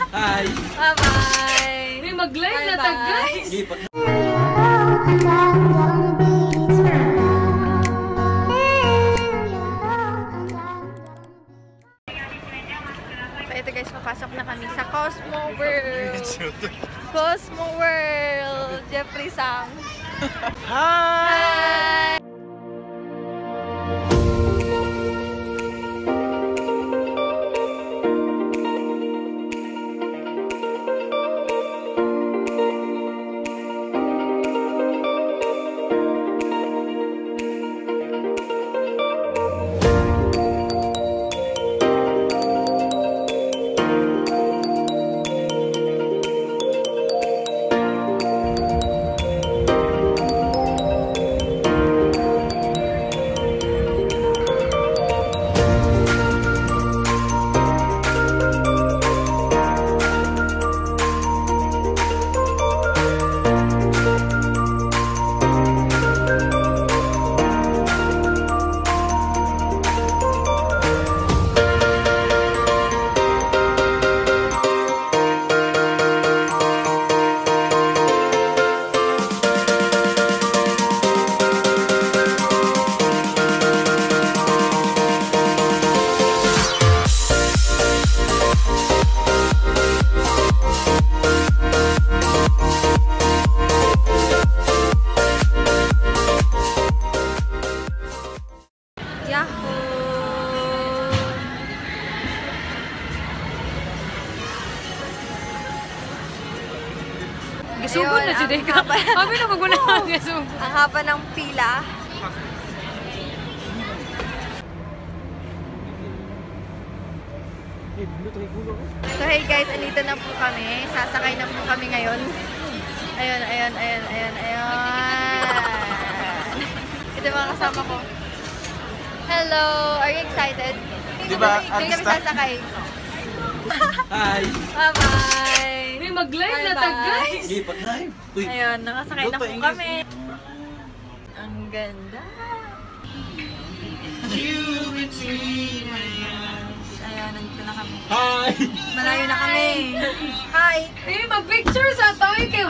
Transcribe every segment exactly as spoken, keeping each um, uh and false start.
Hi! Bye-bye! May mag-live na tag, guys! So ito guys, papasok na kami sa Cosmo World! Cosmo World! Jeffrey Sang! Hi! Hi! Gisugod na si Deka. Kami na magunahan gisugod. Ang haba ng pila. So hey guys, andito na po kami. Sasakay na po kami ngayon. Ayun, ayun, ayun, ayun, ayun. Ito mga kasama ko. Hello! Are you excited? Diba, Hindi kami sasakay. Hi! Bye-bye! May mag-live na tag, guys! Sige, pag-live! Ayun, nakasakay na po kami. Ang ganda! Ayun, nandito na kami. Hi! Malayo na kami. Hi! Eh, mag-picture sa tayo kayo.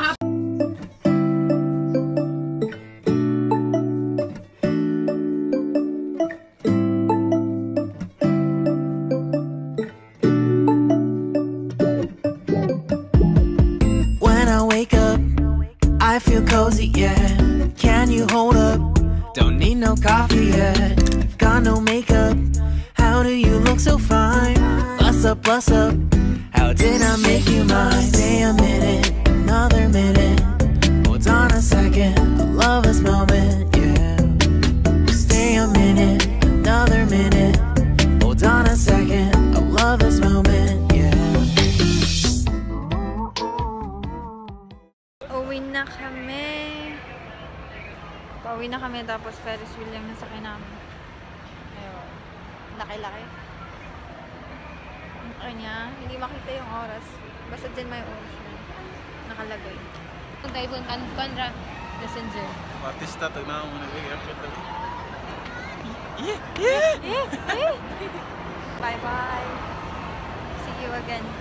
I feel cozy, yeah. Can you hold up? Don't need no coffee yet. Got no makeup. How do you look so fine? Bust up, bust up. How did I make you mine? Stay a minute, another minute. Hold on a second, I love this moment, yeah. Stay a minute, another minute. Hold on a second, I love this moment, yeah. Uwi na kami. Pauwi na kami tapos Ferris wheel yung nasakay namin. Ayun. Laki-laki. Ang niya, hindi makita yung oras. Basta dyan may oras na nakalagay. Kung tayo kung Conra Messenger. Artista, tagnaw mo na bigyan. Yeah! Yeah! Yeah! Bye-bye! See you again.